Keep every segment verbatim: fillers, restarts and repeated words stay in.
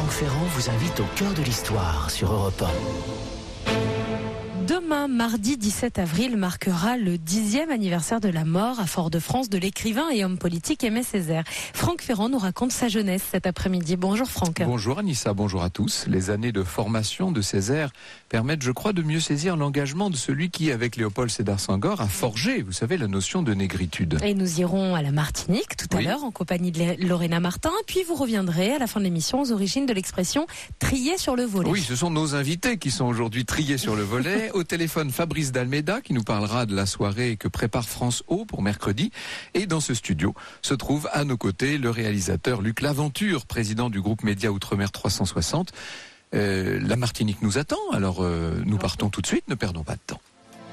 Franck Ferrand vous invite au cœur de l'histoire sur Europe un. Demain, mardi dix-sept avril, marquera le dixième anniversaire de la mort à Fort-de-France de l'écrivain et homme politique Aimé Césaire. Franck Ferrand nous raconte sa jeunesse cet après-midi. Bonjour Franck. Bonjour Anissa, bonjour à tous. Les années de formation de Césaire permettent, je crois, de mieux saisir l'engagement de celui qui, avec Léopold Sédar Senghor, a forgé, vous savez, la notion de négritude. Et nous irons à la Martinique tout à oui. l'heure en compagnie de Lorena Martin. Puis vous reviendrez à la fin de l'émission aux origines de l'expression « trier sur le volet ». Oui, ce sont nos invités qui sont aujourd'hui triés sur le volet. Au téléphone, Fabrice d'Almeida qui nous parlera de la soirée que prépare France O pour mercredi. Et dans ce studio se trouve à nos côtés le réalisateur Luc Laventure, président du groupe Média Outre-mer trois cent soixante. Euh, la Martinique nous attend, alors euh, nous partons tout de suite, ne perdons pas de temps.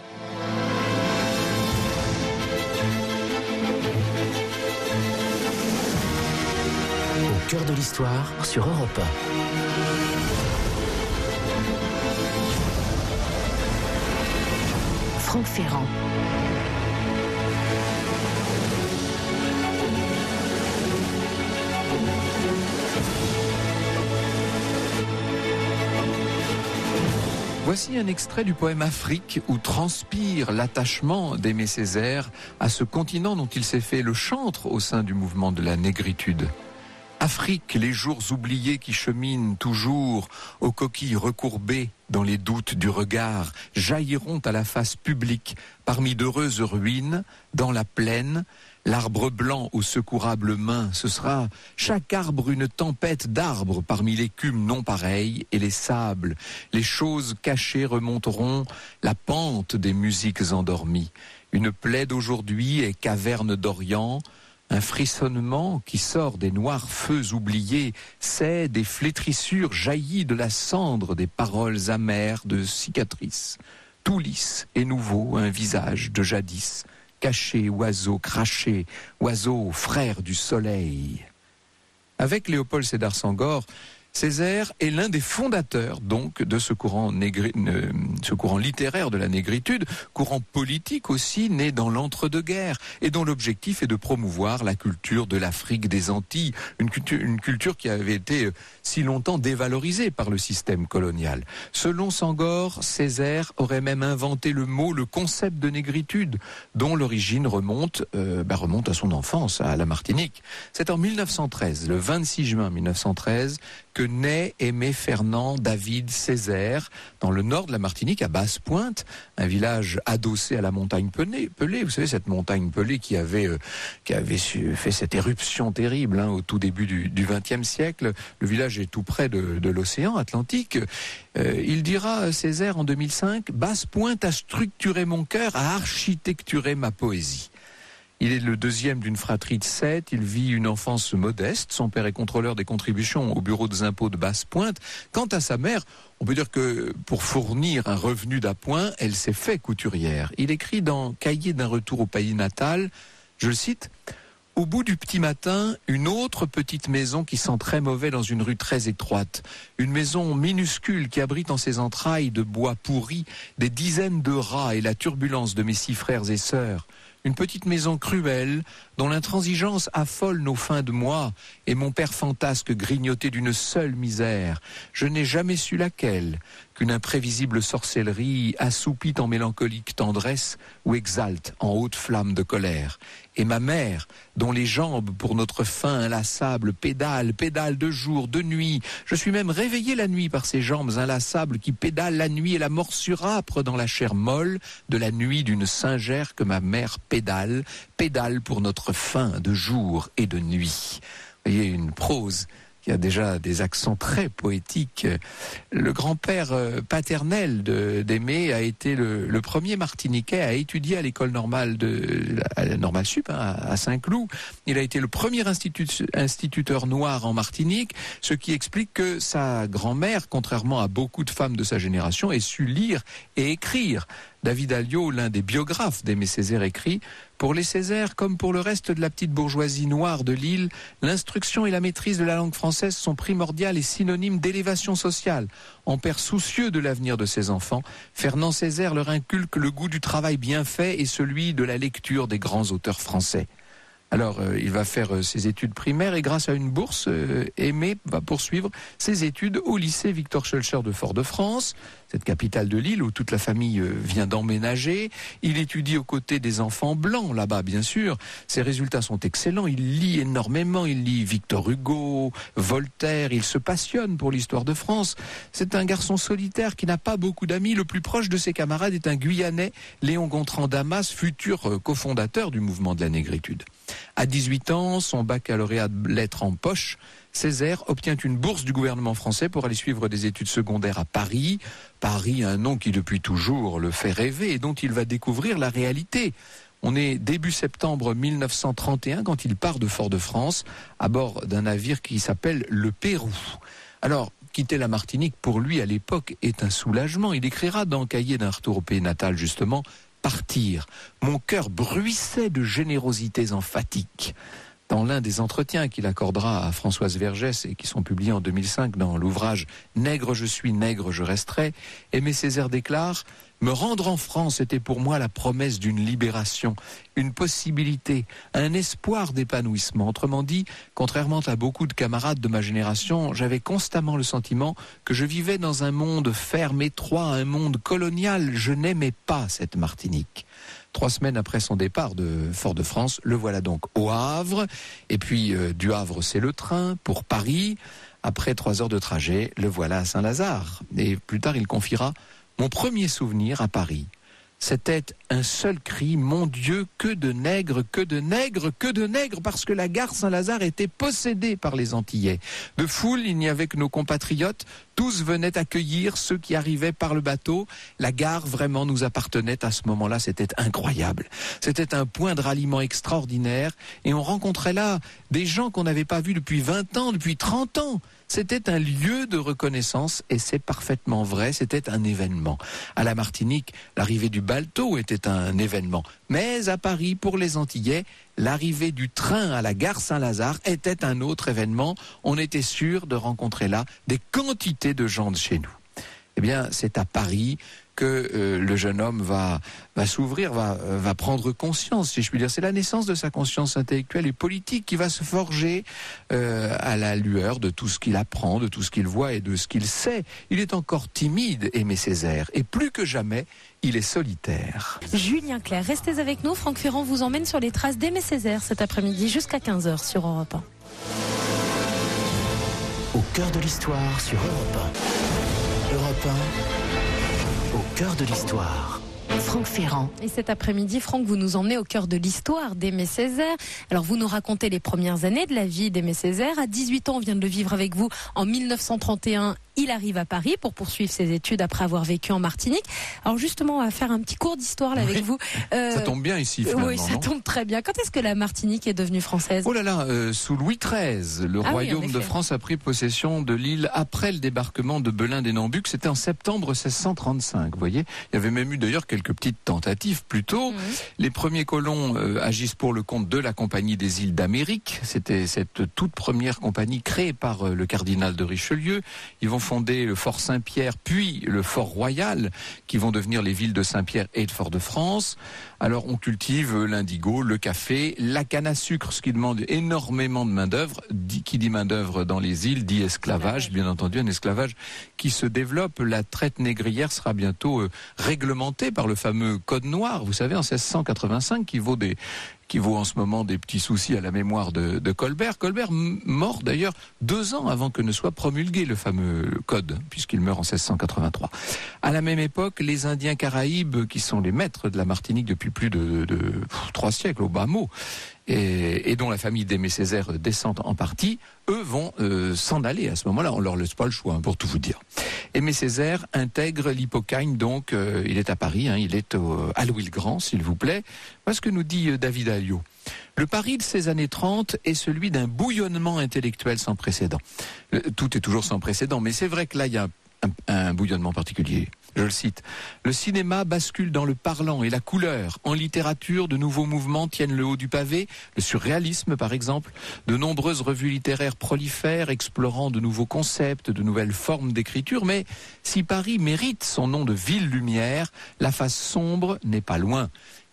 Au cœur de l'histoire sur Europe un. Franck Ferrand. Voici un extrait du poème Afrique où transpire l'attachement d'Aimé Césaire à ce continent dont il s'est fait le chantre au sein du mouvement de la négritude. Afrique, les jours oubliés qui cheminent toujours aux coquilles recourbées dans les doutes du regard, jailliront à la face publique parmi d'heureuses ruines, dans la plaine, l'arbre blanc aux secourables mains, ce sera chaque arbre une tempête d'arbres parmi l'écume non pareille et les sables. Les choses cachées remonteront la pente des musiques endormies. Une plaie d'aujourd'hui est caverne d'Orient. Un frissonnement qui sort des noirs feux oubliés, c'est des flétrissures jaillies de la cendre des paroles amères de cicatrices. Tout lisse et nouveau, un visage de jadis, caché, oiseau craché, oiseau frère du soleil. Avec Léopold Sédar Senghor, Césaire est l'un des fondateurs donc de ce courant, négri... ce courant littéraire de la négritude, courant politique aussi né dans l'entre-deux-guerres et dont l'objectif est de promouvoir la culture de l'Afrique des Antilles, une culture, une culture qui avait été si longtemps dévalorisée par le système colonial. Selon Senghor, Césaire aurait même inventé le mot, le concept de négritude, dont l'origine remonte, euh, bah remonte à son enfance, à la Martinique. C'est en mille neuf cent treize, le vingt-six juin mille neuf cent treize, que naît Aimé Fernand David Césaire dans le nord de la Martinique, à Basse-Pointe, un village adossé à la montagne Pelée. Pelée, vous savez, cette montagne Pelée qui avait, euh, qui avait fait cette éruption terrible hein, au tout début du vingtième siècle. Le village est tout près de, de l'océan Atlantique. Euh, il dira, Césaire, en deux mille cinq, « Basse-Pointe a structuré mon cœur, a architecturé ma poésie ». Il est le deuxième d'une fratrie de sept, il vit une enfance modeste, son père est contrôleur des contributions au bureau des impôts de Basse-Pointe. Quant à sa mère, on peut dire que pour fournir un revenu d'appoint, elle s'est fait couturière. Il écrit dans Cahier d'un retour au pays natal, je le cite, « Au bout du petit matin, une autre petite maison qui sent très mauvais dans une rue très étroite. Une maison minuscule qui abrite en ses entrailles de bois pourri des dizaines de rats et la turbulence de mes six frères et sœurs. Une petite maison cruelle, dont l'intransigeance affole nos fins de mois, et mon père fantasque grignoté d'une seule misère. Je n'ai jamais su laquelle, qu'une imprévisible sorcellerie assoupit en mélancolique tendresse ou exalte en haute flamme de colère. Et ma mère, dont les jambes pour notre faim inlassable pédalent, pédalent de jour, de nuit. Je suis même réveillé la nuit par ces jambes inlassables qui pédalent la nuit et la morsure âpre dans la chair molle de la nuit d'une singère que ma mère pédale, pédale pour notre faim de jour et de nuit. Vous voyez, une prose qui a déjà des accents très poétiques. Le grand-père paternel de, d'Aimé a été le, le premier Martiniquais à étudier à l'école normale de à la normale sup hein, à Saint-Cloud. Il a été le premier institut, instituteur noir en Martinique, ce qui explique que sa grand-mère, contrairement à beaucoup de femmes de sa génération, ait su lire et écrire. David Alliot, l'un des biographes d'Aimé Césaire, écrit « Pour les Césaire, comme pour le reste de la petite bourgeoisie noire de l'île, l'instruction et la maîtrise de la langue française sont primordiales et synonymes d'élévation sociale. En père soucieux de l'avenir de ses enfants, Fernand Césaire leur inculque le goût du travail bien fait et celui de la lecture des grands auteurs français. » Alors, euh, il va faire euh, ses études primaires et grâce à une bourse, euh, Aimé va poursuivre ses études au lycée Victor Schœlcher de Fort-de-France, cette capitale de l'île où toute la famille euh, vient d'emménager. Il étudie aux côtés des enfants blancs là-bas, bien sûr. Ses résultats sont excellents. Il lit énormément. Il lit Victor Hugo, Voltaire. Il se passionne pour l'histoire de France. C'est un garçon solitaire qui n'a pas beaucoup d'amis. Le plus proche de ses camarades est un Guyanais, Léon Gontran Damas, futur euh, cofondateur du mouvement de la négritude. À dix-huit ans, son baccalauréat de lettres en poche, Césaire obtient une bourse du gouvernement français pour aller suivre des études secondaires à Paris. Paris, un nom qui depuis toujours le fait rêver et dont il va découvrir la réalité. On est début septembre mille neuf cent trente et un quand il part de Fort-de-France à bord d'un navire qui s'appelle le Pérou. Alors, quitter la Martinique pour lui à l'époque est un soulagement. Il écrira dans Cahier d'un retour au pays natal justement « Partir. Mon cœur bruissait de générosités emphatiques ». Dans l'un des entretiens qu'il accordera à Françoise Vergès et qui sont publiés en deux mille cinq dans l'ouvrage « Nègre je suis, nègre je resterai », Aimé Césaire déclare « Me rendre en France était pour moi la promesse d'une libération, une possibilité, un espoir d'épanouissement. Autrement dit, contrairement à beaucoup de camarades de ma génération, j'avais constamment le sentiment que je vivais dans un monde ferme, étroit, un monde colonial. Je n'aimais pas cette Martinique. » Trois semaines après son départ de Fort-de-France, le voilà donc au Havre. Et puis euh, du Havre, c'est le train pour Paris. Après trois heures de trajet, le voilà à Saint-Lazare. Et plus tard, il confiera « Mon premier souvenir à Paris, c'était un seul cri, mon Dieu, que de nègres, que de nègres, que de nègres, parce que la gare Saint-Lazare était possédée par les Antillais. De foule, il n'y avait que nos compatriotes, tous venaient accueillir ceux qui arrivaient par le bateau. La gare vraiment nous appartenait à ce moment-là, c'était incroyable. C'était un point de ralliement extraordinaire et on rencontrait là des gens qu'on n'avait pas vus depuis vingt ans, depuis trente ans. C'était un lieu de reconnaissance et c'est parfaitement vrai, c'était un événement. À la Martinique, l'arrivée du Balto était un événement. Mais à Paris, pour les Antillais, l'arrivée du train à la gare Saint-Lazare était un autre événement. On était sûr de rencontrer là des quantités de gens de chez nous. Eh bien, c'est à Paris que euh, le jeune homme va, va s'ouvrir, va, euh, va prendre conscience, si je puis dire. C'est la naissance de sa conscience intellectuelle et politique qui va se forger euh, à la lueur de tout ce qu'il apprend, de tout ce qu'il voit et de ce qu'il sait. Il est encore timide, Aimé Césaire, et plus que jamais, il est solitaire. Julien Clerc, restez avec nous. Franck Ferrand vous emmène sur les traces d'Aimé Césaire cet après-midi jusqu'à quinze heures sur Europe un. Au cœur de l'histoire sur Europe un. Europe un, au cœur de l'histoire. Franck Ferrand. Et cet après-midi, Franck, vous nous emmenez au cœur de l'histoire d'Aimé Césaire. Alors, vous nous racontez les premières années de la vie d'Aimé Césaire. À dix-huit ans, on vient de le vivre avec vous en mille neuf cent trente et un. Il arrive à Paris pour poursuivre ses études après avoir vécu en Martinique. Alors justement, on va faire un petit cours d'histoire là, oui. avec vous. Euh, ça tombe bien ici, finalement. Oui, ça non tombe très bien. Quand est-ce que la Martinique est devenue française ? Oh là là, euh, sous Louis treize, le ah royaume oui, de France a pris possession de l'île après le débarquement de Belin des Nambucks. C'était en septembre seize cent trente-cinq, vous voyez. Il y avait même eu d'ailleurs quelques petites tentatives plus tôt. Mmh. Les premiers colons euh, agissent pour le compte de la Compagnie des îles d'Amérique. C'était cette toute première compagnie créée par euh, le cardinal de Richelieu. Ils vont fonder le fort Saint-Pierre, puis le Fort Royal, qui vont devenir les villes de Saint-Pierre et de Fort-de-France. Alors, on cultive l'indigo, le café, la canne à sucre, ce qui demande énormément de main-d'œuvre. Qui dit main-d'œuvre dans les îles, dit esclavage, bien entendu, un esclavage qui se développe. La traite négrière sera bientôt euh, réglementée par le fameux Code noir, vous savez, en seize cent quatre-vingt-cinq, qui vaut des... qui vaut en ce moment des petits soucis à la mémoire de, de Colbert. Colbert mort d'ailleurs deux ans avant que ne soit promulgué le fameux code, puisqu'il meurt en seize cent quatre-vingt-trois. À la même époque, les Indiens Caraïbes, qui sont les maîtres de la Martinique depuis plus de, de, de trois siècles, au bas mot, et, et dont la famille d'Aimé Césaire descend en partie, eux vont euh, s'en aller à ce moment-là. On leur laisse pas le choix, hein, pour tout vous dire. Aimé Césaire intègre l'Hippocagne, donc euh, il est à Paris, hein, il est au, à Louis-le-Grand, s'il vous plaît. Voilà ce que nous dit euh, David Alliot. Le Paris de ces années trente est celui d'un bouillonnement intellectuel sans précédent. Le, tout est toujours sans précédent, mais c'est vrai que là, il y a un, un bouillonnement particulier. Je le cite. Le cinéma bascule dans le parlant et la couleur. En littérature, de nouveaux mouvements tiennent le haut du pavé. Le surréalisme, par exemple. De nombreuses revues littéraires prolifèrent, explorant de nouveaux concepts, de nouvelles formes d'écriture. Mais si Paris mérite son nom de ville lumière, la face sombre n'est pas loin.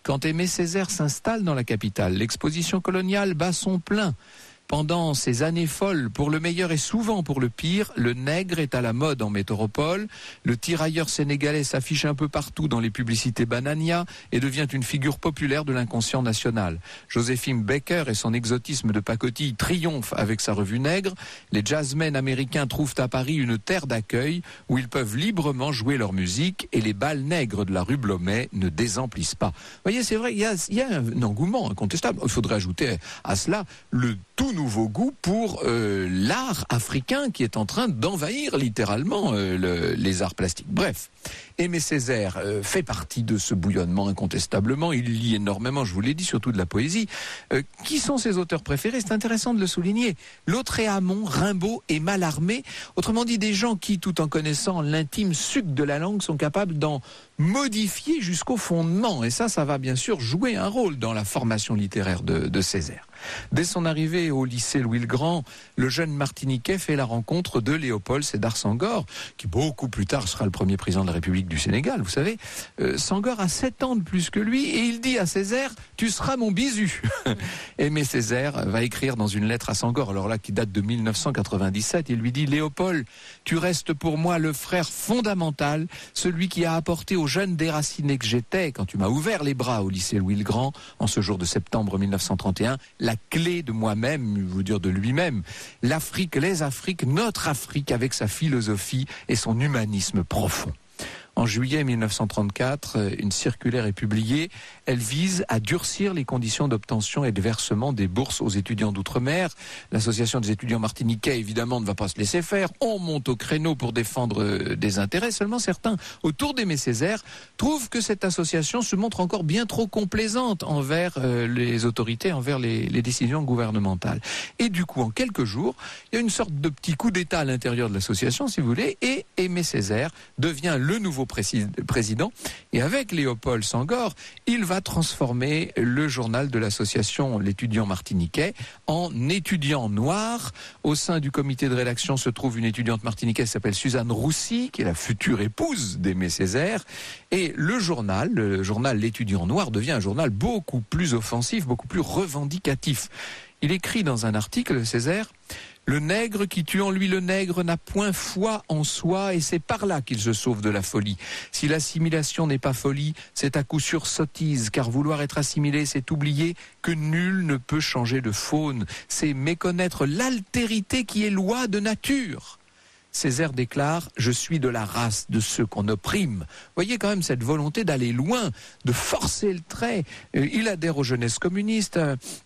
quand Aimé Césaire s'installe dans la capitale, l'exposition coloniale bat son plein. Pendant ces années folles, pour le meilleur et souvent pour le pire, le nègre est à la mode en métropole. Le tirailleur sénégalais s'affiche un peu partout dans les publicités Banania et devient une figure populaire de l'inconscient national. Joséphine Baker et son exotisme de pacotille triomphent avec sa revue Nègre. Les jazzmen américains trouvent à Paris une terre d'accueil où ils peuvent librement jouer leur musique et les bals nègres de la rue Blomet ne désemplissent pas. Vous voyez, c'est vrai, il y a, il y a un engouement incontestable. Il faudrait ajouter à cela le tout nouveau goût pour euh, l'art africain qui est en train d'envahir littéralement euh, le, les arts plastiques. Bref, Aimé Césaire euh, fait partie de ce bouillonnement incontestablement. Il lit énormément, je vous l'ai dit, surtout de la poésie. Euh, qui sont ses auteurs préférés? C'est intéressant de le souligner. Lautréamont, Rimbaud et Mallarmé. Autrement dit, des gens qui, tout en connaissant l'intime suc de la langue, sont capables d'en modifier jusqu'au fondement. Et ça, ça va bien sûr jouer un rôle dans la formation littéraire de, de Césaire. Dès son arrivée au lycée Louis-le-Grand, le jeune Martiniquais fait la rencontre de Léopold Sédar Senghor, qui beaucoup plus tard sera le premier président de la République du Sénégal, vous savez. Euh, Senghor a sept ans de plus que lui et il dit à Césaire « Tu seras mon bisu ». Aimé Césaire va écrire dans une lettre à Senghor, alors là qui date de mille neuf cent quatre-vingt-dix-sept, il lui dit « Léopold, tu restes pour moi le frère fondamental, celui qui a apporté aux jeunes déracinés que j'étais, quand tu m'as ouvert les bras au lycée Louis-le-Grand, en ce jour de septembre mille neuf cent trente et un, la clé de moi-même, je veux dire de lui-même, l'Afrique, les Afriques, notre Afrique avec sa philosophie et son humanisme profond. En juillet mille neuf cent trente-quatre, une circulaire est publiée. Elle vise à durcir les conditions d'obtention et de versement des bourses aux étudiants d'outre-mer. L'association des étudiants martiniquais, évidemment, ne va pas se laisser faire. On monte au créneau pour défendre des intérêts. Seulement certains, autour d'Aimé Césaire, trouvent que cette association se montre encore bien trop complaisante envers euh, les autorités, envers les, les décisions gouvernementales. Et du coup, en quelques jours, il y a une sorte de petit coup d'État à l'intérieur de l'association, si vous voulez, et Aimé Césaire devient le nouveau président, et avec Léopold Senghor, il va transformer le journal de l'association L'étudiant martiniquais en étudiant noir. Au sein du comité de rédaction se trouve une étudiante martiniquaise qui s'appelle Suzanne Roussy, qui est la future épouse d'Aimé Césaire, et le journal, le journal L'étudiant noir, devient un journal beaucoup plus offensif, beaucoup plus revendicatif. Il écrit dans un article, Césaire, « Le nègre qui tue en lui le nègre n'a point foi en soi et c'est par là qu'il se sauve de la folie. Si l'assimilation n'est pas folie, c'est à coup sûr sottise, car vouloir être assimilé, c'est oublier que nul ne peut changer de faune. C'est méconnaître l'altérité qui est loi de nature. » Césaire déclare « Je suis de la race de ceux qu'on opprime ». Voyez quand même cette volonté d'aller loin, de forcer le trait. Il adhère aux jeunesses communistes.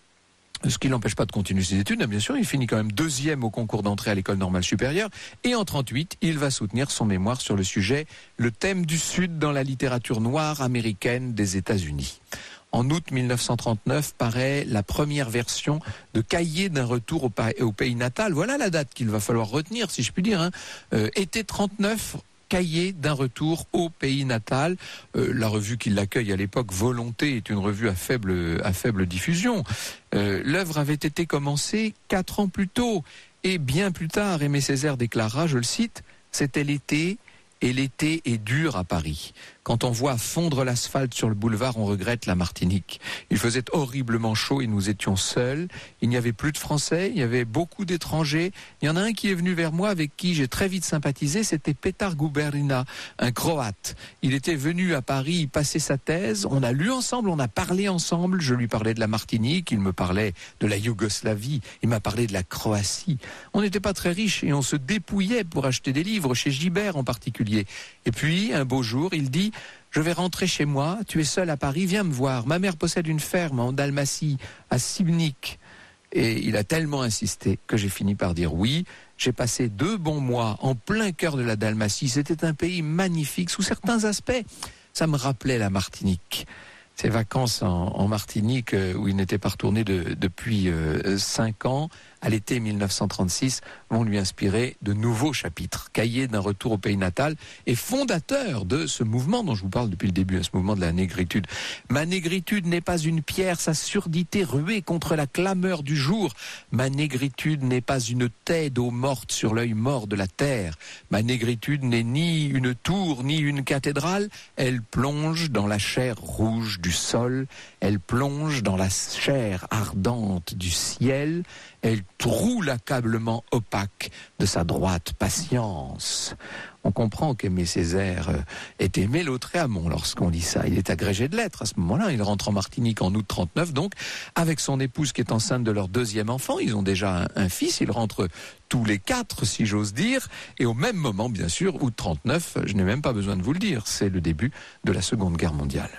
Ce qui l'empêche pas de continuer ses études, bien sûr, il finit quand même deuxième au concours d'entrée à l'école normale supérieure, et en trente-huit, il va soutenir son mémoire sur le sujet « Le thème du Sud dans la littérature noire américaine des États-Unis ». En août mille neuf cent trente-neuf paraît la première version de Cahier d'un retour au, pa- au pays natal. Voilà la date qu'il va falloir retenir, si je puis dire. Hein. Euh, été trente-neuf, Cahier d'un retour au pays natal. Euh, la revue qui l'accueille à l'époque, Volonté, est une revue à faible, à faible diffusion. Euh, l'œuvre avait été commencée quatre ans plus tôt. Et bien plus tard, Aimé Césaire déclara, je le cite, « C'était l'été, et l'été est dur à Paris. Quand on voit fondre l'asphalte sur le boulevard, on regrette la Martinique. Il faisait horriblement chaud et nous étions seuls. Il n'y avait plus de Français, il y avait beaucoup d'étrangers. Il y en a un qui est venu vers moi avec qui j'ai très vite sympathisé, c'était Petar Guberina, un Croate. Il était venu à Paris passer sa thèse, on a lu ensemble, on a parlé ensemble. Je lui parlais de la Martinique, il me parlait de la Yougoslavie, il m'a parlé de la Croatie. On n'était pas très riches et on se dépouillait pour acheter des livres, chez Gibert en particulier. Et puis, un beau jour, il dit... Je vais rentrer chez moi, tu es seul à Paris, viens me voir. Ma mère possède une ferme en Dalmatie, à Sibnik. Et il a tellement insisté que j'ai fini par dire oui. J'ai passé deux bons mois en plein cœur de la Dalmatie. C'était un pays magnifique. Sous certains aspects, ça me rappelait la Martinique. Ces vacances en, en Martinique, où il n'était pas retourné de, depuis euh, cinq ans, à l'été mille neuf cent trente-six, vont lui inspirer de nouveaux chapitres. Cahier d'un retour au pays natal et fondateur de ce mouvement dont je vous parle depuis le début, ce mouvement de la négritude. Ma négritude n'est pas une pierre, sa surdité ruée contre la clameur du jour. Ma négritude n'est pas une taie d'eau morte sur l'œil mort de la terre. Ma négritude n'est ni une tour, ni une cathédrale. Elle plonge dans la chair rouge du sol. Elle plonge dans la chair ardente du ciel. Elle troue l'accablement opaque de sa droite patience. On comprend qu'Aimé Césaire est aimé Lautréamont lorsqu'on lit ça. Il est agrégé de lettres à ce moment-là. Il rentre en Martinique en août trente-neuf, donc, avec son épouse qui est enceinte de leur deuxième enfant. Ils ont déjà un, un fils. Ils rentrent tous les quatre, si j'ose dire. Et au même moment, bien sûr, août trente-neuf, je n'ai même pas besoin de vous le dire, c'est le début de la Seconde Guerre mondiale.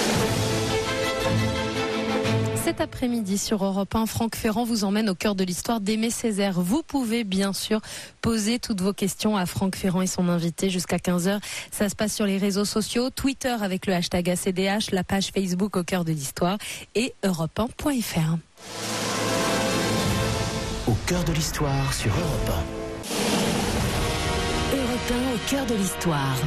Cet après-midi sur Europe un, Franck Ferrand vous emmène au cœur de l'histoire d'Aimé Césaire. Vous pouvez bien sûr poser toutes vos questions à Franck Ferrand et son invité jusqu'à quinze heures. Ça se passe sur les réseaux sociaux, Twitter avec le hashtag A C D H, la page Facebook au cœur de l'histoire et europe un point F R. Au cœur de l'histoire sur Europe un. Europe un au cœur de l'histoire.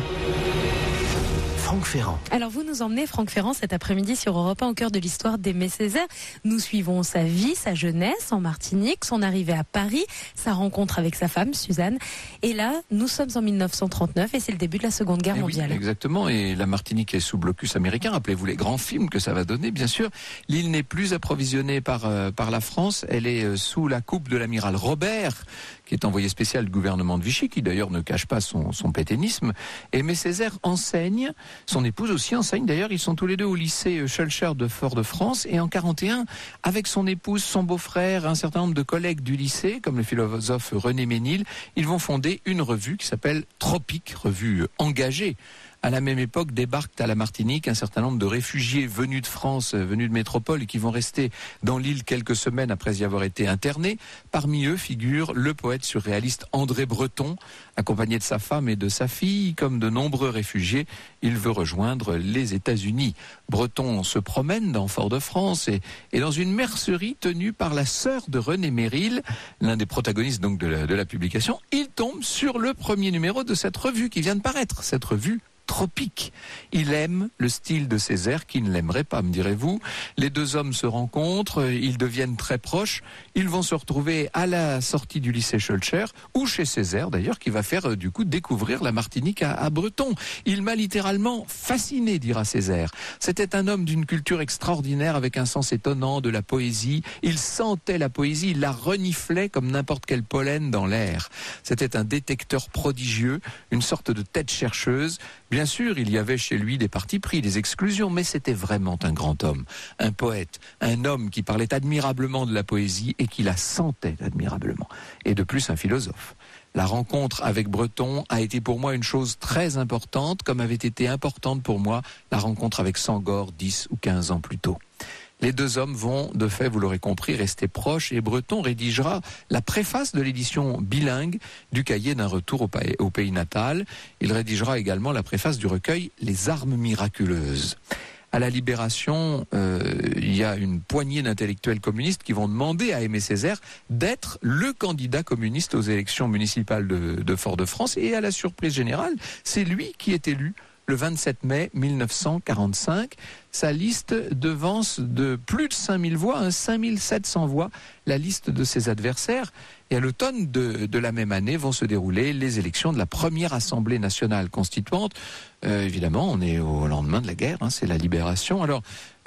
Franck Ferrand. Alors vous nous emmenez, Franck Ferrand, cet après-midi sur Europe un au cœur de l'histoire d'Aimé Césaire. Nous suivons sa vie, sa jeunesse en Martinique, son arrivée à Paris, sa rencontre avec sa femme Suzanne. Et là, nous sommes en mille neuf cent trente-neuf et c'est le début de la Seconde Guerre et mondiale. Oui, exactement. Et la Martinique est sous blocus américain. Rappelez-vous les grands films que ça va donner, bien sûr. L'île n'est plus approvisionnée par, euh, par la France. Elle est euh, sous la coupe de l'amiral Robert, qui est envoyé spécial du gouvernement de Vichy, qui d'ailleurs ne cache pas son, son pétainisme. Aimé Césaire enseigne, son épouse aussi enseigne, d'ailleurs ils sont tous les deux au lycée Schulcher de Fort-de-France, et en quarante et un, avec son épouse, son beau-frère, un certain nombre de collègues du lycée, comme le philosophe René Ménil, ils vont fonder une revue qui s'appelle Tropique, revue engagée. À la même époque, débarquent à la Martinique un certain nombre de réfugiés venus de France, venus de métropole et qui vont rester dans l'île quelques semaines après y avoir été internés. Parmi eux figure le poète surréaliste André Breton, accompagné de sa femme et de sa fille. Comme de nombreux réfugiés, il veut rejoindre les États-Unis. Breton se promène dans Fort-de-France et, et dans une mercerie tenue par la sœur de René Méril, l'un des protagonistes donc de la, de la publication. Il tombe sur le premier numéro de cette revue qui vient de paraître, cette revue Tropique. Il aime le style de Césaire, qui ne l'aimerait pas, me direz-vous. Les deux hommes se rencontrent, ils deviennent très proches. Ils vont se retrouver à la sortie du lycée Schulcher, ou chez Césaire d'ailleurs, qui va faire du coup découvrir la Martinique à, à Breton. Il m'a littéralement fasciné, dira Césaire. C'était un homme d'une culture extraordinaire, avec un sens étonnant de la poésie. Il sentait la poésie, il la reniflait comme n'importe quel pollen dans l'air. C'était un détecteur prodigieux, une sorte de tête chercheuse. Bien sûr, il y avait chez lui des partis pris, des exclusions, mais c'était vraiment un grand homme, un poète, un homme qui parlait admirablement de la poésie et qui la sentait admirablement. Et de plus, un philosophe. La rencontre avec Breton a été pour moi une chose très importante, comme avait été importante pour moi la rencontre avec Senghor dix ou quinze ans plus tôt. Les deux hommes vont, de fait, vous l'aurez compris, rester proches, et Breton rédigera la préface de l'édition bilingue du cahier d'un retour au, pa- au pays natal. Il rédigera également la préface du recueil Les armes miraculeuses. À la Libération, euh, il y a une poignée d'intellectuels communistes qui vont demander à Aimé Césaire d'être le candidat communiste aux élections municipales de, de Fort-de-France, et à la surprise générale, c'est lui qui est élu le vingt-sept mai mille neuf cent quarante-cinq. Sa liste devance de plus de cinq mille voix, hein, cinq mille sept cents voix, la liste de ses adversaires. Et à l'automne de, de la même année vont se dérouler les élections de la première Assemblée nationale constituante. Euh, évidemment, on est au lendemain de la guerre, hein, c'est la Libération. Alors,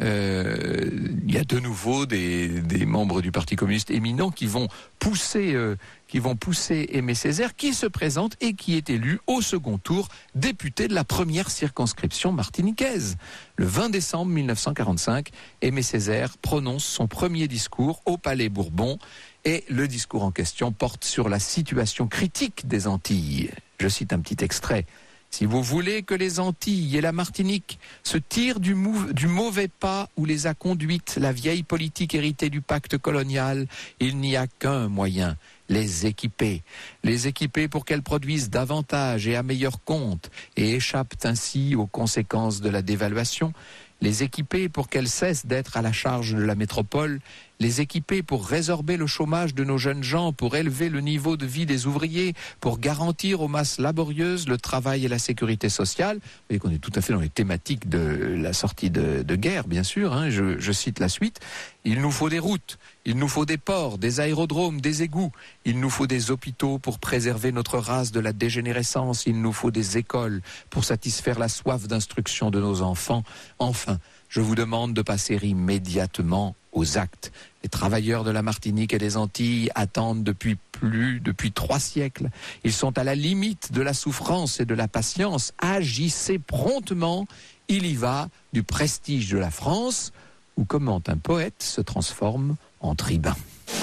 euh, il y a de nouveau des, des membres du Parti communiste éminents qui vont pousser, euh, qui vont pousser Aimé Césaire, qui se présente et qui est élu au second tour député de la première circonscription martiniquaise. Le vingt décembre mille neuf cent quarante-cinq, Aimé Césaire prononce son premier discours au Palais Bourbon, et le discours en question porte sur la situation critique des Antilles. Je cite un petit extrait. « Si vous voulez que les Antilles et la Martinique se tirent du, mou- du mauvais pas où les a conduites la vieille politique héritée du pacte colonial, il n'y a qu'un moyen, les équiper. Les équiper pour qu'elles produisent davantage et à meilleur compte et échappent ainsi aux conséquences de la dévaluation. Les équiper pour qu'elles cessent d'être à la charge de la métropole. les équiper pour résorber le chômage de nos jeunes gens, pour élever le niveau de vie des ouvriers, pour garantir aux masses laborieuses le travail et la sécurité sociale. Vous voyez qu'on est tout à fait dans les thématiques de la sortie de, de guerre, bien sûr, hein, je, je cite la suite. Il nous faut des routes, il nous faut des ports, des aérodromes, des égouts, il nous faut des hôpitaux pour préserver notre race de la dégénérescence, il nous faut des écoles pour satisfaire la soif d'instruction de nos enfants. Enfin, je vous demande de passer immédiatement aux actes. Les travailleurs de la Martinique et des Antilles attendent depuis plus, depuis trois siècles. Ils sont à la limite de la souffrance et de la patience. Agissez promptement, il y va du prestige de la France, ou comment un poète se transforme en tribun.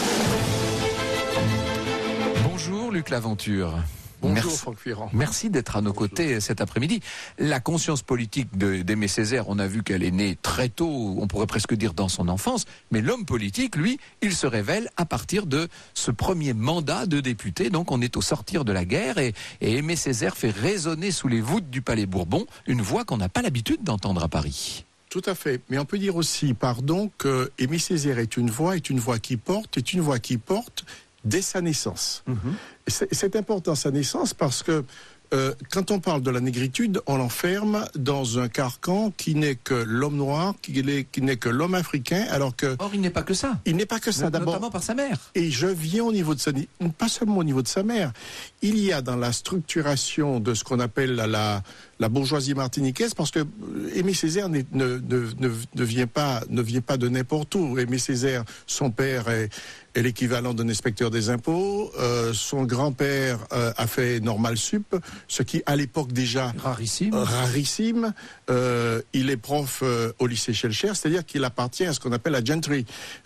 Bonjour Luc Laventure. Bonjour Merci. Franck Ferrand. Merci d'être à nos Bonjour. côtés cet après-midi. La conscience politique de- d'Aimé Césaire, on a vu qu'elle est née très tôt, on pourrait presque dire dans son enfance, mais l'homme politique, lui, il se révèle à partir de ce premier mandat de député. Donc on est au sortir de la guerre et, et Aimé Césaire fait résonner sous les voûtes du Palais Bourbon une voix qu'on n'a pas l'habitude d'entendre à Paris. Tout à fait. Mais on peut dire aussi, pardon, que Aimé Césaire est une voix, est une voix qui porte, est une voix qui porte dès sa naissance. Et C'est, c'est important sa naissance parce que euh, quand on parle de la négritude, on l'enferme dans un carcan qui n'est que l'homme noir, qui n'est, qui n'est que l'homme africain, alors que Or, il n'est pas que ça. il n'est pas que ça No- d'abord. Notamment par sa mère. Et je viens au niveau de sa, pas seulement au niveau de sa mère. Il y a dans la structuration de ce qu'on appelle la, la, la bourgeoisie martiniquaise, parce que Aimé Césaire n'est- ne, ne, ne, ne vient pas, ne vient pas de n'importe où. Aimé Césaire, son père est, est l'équivalent d'un inspecteur des impôts. Euh, son grand-père euh, a fait normal sup, ce qui à l'époque déjà Rarissime. rarissime. Euh, il est prof euh, au lycée Schellcher, c'est-à-dire qu'il appartient à ce qu'on appelle la gentry.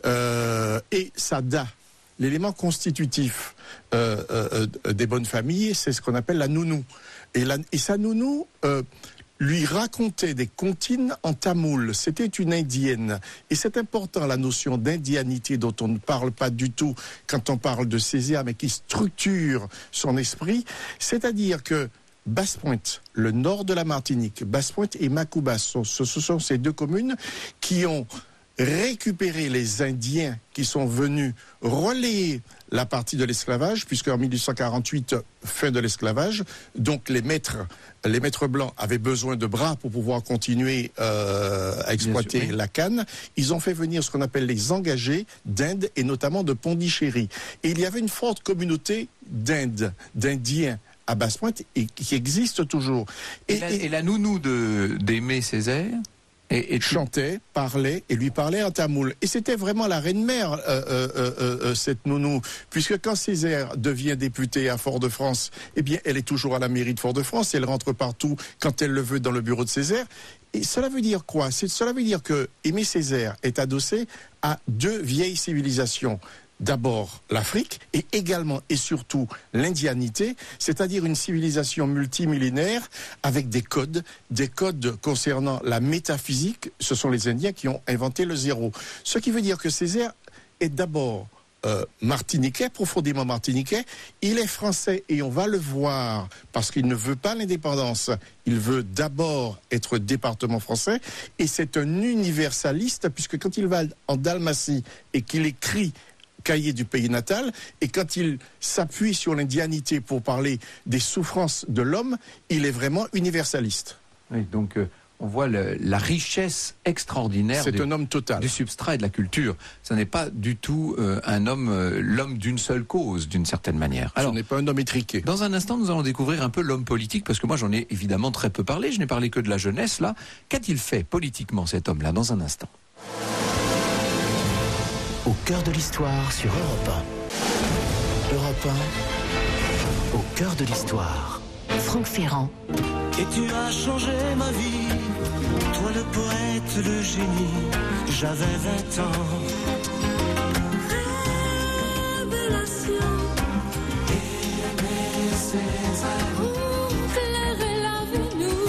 Euh, et sa da, l'élément constitutif euh, euh, euh, des bonnes familles, c'est ce qu'on appelle la nounou. Et, la, et sa nounou euh, lui racontait des comptines en tamoul. C'était une indienne. Et c'est important, la notion d'indianité dont on ne parle pas du tout quand on parle de Césaire, mais qui structure son esprit. C'est-à-dire que Basse-Pointe, le nord de la Martinique, Basse-Pointe et Macoubas, ce, ce sont ces deux communes qui ont récupéré les Indiens qui sont venus relayer la partie de l'esclavage, puisque en mille huit cent quarante-huit, fin de l'esclavage, donc les maîtres, les maîtres blancs avaient besoin de bras pour pouvoir continuer euh, à exploiter sûr, oui. la canne. Ils ont fait venir ce qu'on appelle les engagés d'Inde et notamment de Pondichéry. Et il y avait une forte communauté d'Inde, d'Indiens à Basse-Pointe et qui existe toujours. Et, la, et la nounou de- d'Aimé Césaire et, et chantait, parlait et lui parlait en tamoul. Et c'était vraiment la reine-mère, euh, euh, euh, euh, cette nounou, puisque quand Césaire devient député à Fort-de-France, eh bien, elle est toujours à la mairie de Fort-de-France, elle rentre partout quand elle le veut dans le bureau de Césaire. Et cela veut dire quoi? C'est, cela veut dire que Aimé Césaire est adossé à deux vieilles civilisations. D'abord l'Afrique et également et surtout l'indianité, c'est-à-dire une civilisation multimillénaire avec des codes, des codes concernant la métaphysique. Ce sont les Indiens qui ont inventé le zéro. Ce qui veut dire que Césaire est d'abord euh, martiniquais, profondément martiniquais. Il est français et on va le voir parce qu'il ne veut pas l'indépendance. Il veut d'abord être département français et c'est un universaliste puisque quand il va en Dalmatie et qu'il écrit cahier du pays natal, et quand il s'appuie sur l'indianité pour parler des souffrances de l'homme, il est vraiment universaliste. Oui, donc euh, on voit le- la richesse extraordinaire C'est du, un homme total. du substrat et de la culture. Ce n'est pas du tout euh, un homme, euh, l'homme d'une seule cause, d'une certaine manière. Ce Alors, n'est pas un homme étriqué. dans un instant, nous allons découvrir un peu l'homme politique, parce que moi j'en ai évidemment très peu parlé, je n'ai parlé que de la jeunesse là. Qu'a-t-il fait politiquement cet homme-là, dans un instant? Au cœur de l'histoire sur Europe un. Europe un, au cœur de l'histoire. Franck Ferrand. Et tu as changé ma vie, toi le poète, le génie, j'avais vingt ans. Révélation. Aimé Césaire. Où clairer l'avenue.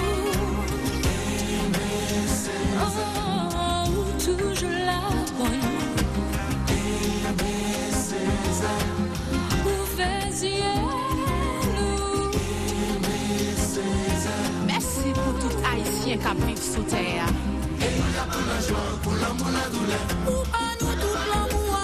Aimé Césaire. Oh, où toujours la bonne. Aimé Césaire. Où faisiez-nous. Aimé Césaire. Merci pour tout haïtien qui vit sous terre. Et pour la bonne joie, pour l'amour, la douleur. Ou pas nous tout l'amour.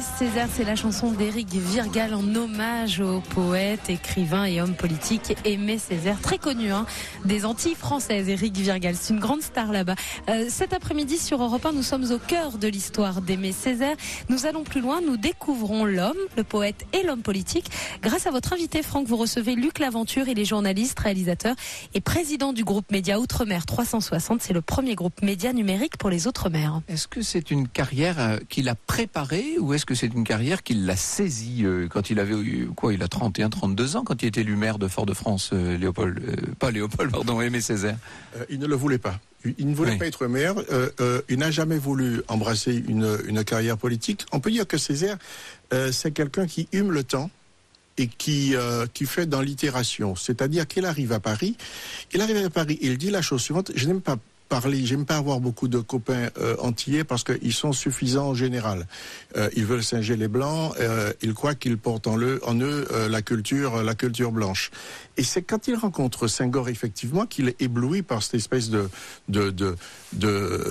Césaire, c'est la chanson d'Éric Virgal en hommage au poète, écrivain et homme politique Aimé Césaire, très connu hein, des Antilles françaises. Éric Virgal, c'est une grande star là-bas. Euh, cet après-midi sur Europe un, nous sommes au cœur de l'histoire d'Aimé Césaire. Nous allons plus loin, nous découvrons l'homme, le poète et l'homme politique. Grâce à votre invité, Franck, vous recevez Luc Laventure. Il est journaliste, réalisateur et président du groupe média Outre-mer trois cent soixante. C'est le premier groupe média numérique pour les Outre-mer. Est-ce que c'est une carrière qu'il a préparée ou est-ce que c'est une carrière qu'il a saisie quand il avait quoi, il a trente et un, trente-deux ans quand il était élu maire de Fort-de-France, Léopold, euh, pas Léopold, pardon, Aimé Césaire. Euh, il ne le voulait pas. Il ne voulait oui. pas être maire. Euh, euh, il n'a jamais voulu embrasser une, une carrière politique. On peut dire que Césaire, euh, c'est quelqu'un qui hume le temps et qui euh, qui fait dans l'itération. C'est-à-dire qu'il arrive à Paris. Il arrive à Paris. Il dit la chose suivante. Je n'aime pas parler, j'aime pas avoir beaucoup de copains euh, antillais parce qu'ils sont suffisants en général. Euh, ils veulent singer les blancs, euh, ils croient qu'ils portent en eux, en eux euh, la culture, la culture blanche. Et c'est quand il rencontre Senghor effectivement qu'il est ébloui par cette espèce de de de de,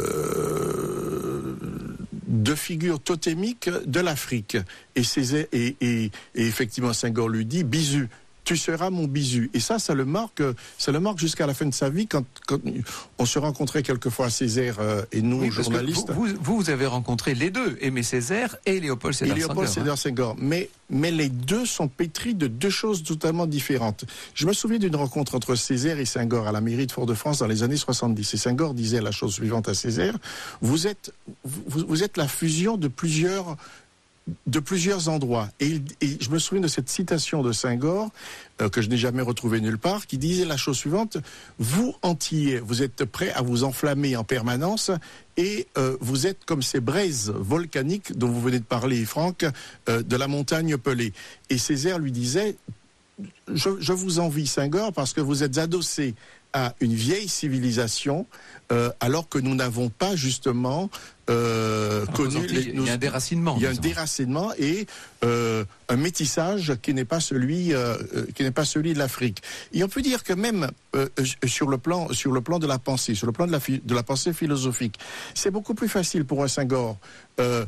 euh, de figure totémique de l'Afrique. Et, Césaire, et, et, et effectivement Senghor lui dit bisous. Tu seras mon bisu. Et ça, ça le marque, ça le marque jusqu'à la fin de sa vie. Quand, quand on se rencontrait quelquefois Césaire euh, et nous, oui, journalistes. Vous, vous, vous avez rencontré les deux, Aimé Césaire et Léopold Sédar Senghor. Et Léopold Sédar Senghor. Mais, mais les deux sont pétris de deux choses totalement différentes. Je me souviens d'une rencontre entre Césaire et Senghor à la mairie de Fort-de-France dans les années soixante-dix. Et Senghor disait la chose suivante à Césaire. Vous êtes, vous, vous êtes la fusion de plusieurs de plusieurs endroits. Et, il, et je me souviens de cette citation de Senghor, euh, que je n'ai jamais retrouvée nulle part, qui disait la chose suivante: vous, Antillais, vous êtes prêts à vous enflammer en permanence et euh, vous êtes comme ces braises volcaniques dont vous venez de parler, Franck, euh, de la montagne Pelée. Et Césaire lui disait: je, je vous envie, Senghor, parce que vous êtes adossé à une vieille civilisation, euh, alors que nous n'avons pas justement euh, connu... Les, nous, il y a un déracinement. Il y a un disons. déracinement et euh, un métissage qui n'est pas celui, euh, qui n'est pas celui de l'Afrique. Et on peut dire que même euh, sur le plan, sur le plan de la pensée, sur le plan de la, de la pensée philosophique, c'est beaucoup plus facile pour un Senghor euh,